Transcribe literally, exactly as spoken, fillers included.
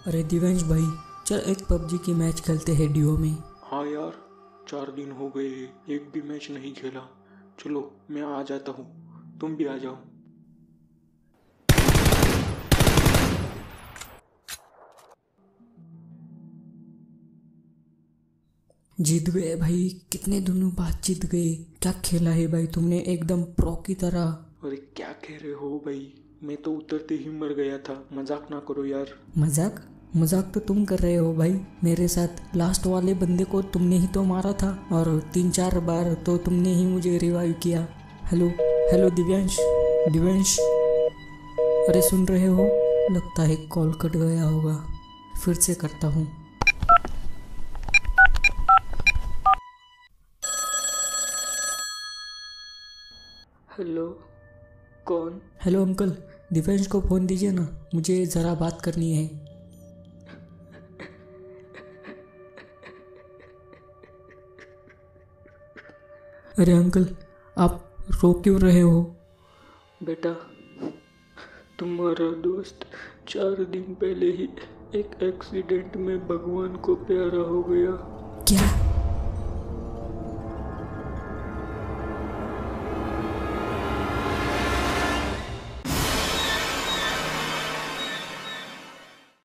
अरे दिव्यांश भाई, चल एक पबजी की मैच खेलते हैं डियो में। हाँ यार, चार दिन हो गए, एक भी मैच नहीं खेला। चलो मैं आ जाता हूँ, तुम भी आ जाओ। जीत गए भाई, कितने दिनों बाद जीत गए। क्या खेला है भाई तुमने, एकदम प्रो की तरह। अरे क्या कह रहे हो भाई, मैं तो उतरते ही मर गया था। मजाक ना करो यार। मजाक मजाक तो तुम कर रहे हो भाई। मेरे साथ लास्ट वाले बंदे को तुमने ही तो मारा था, और तीन चार बार तो तुमने ही मुझे रिवाइव किया। हेलो हेलो दिव्यांश, दिव्यांश, अरे सुन रहे हो? लगता है कॉल कट गया होगा, फिर से करता हूँ। हेलो, कौन? हेलो अंकल, दिव्यांश को फ़ोन दीजिए ना, मुझे ज़रा बात करनी है। अरे अंकल, आप रो क्यों रहे हो? बेटा, तुम्हारा दोस्त चार दिन पहले ही एक एक्सीडेंट में भगवान को प्यारा हो गया। क्या?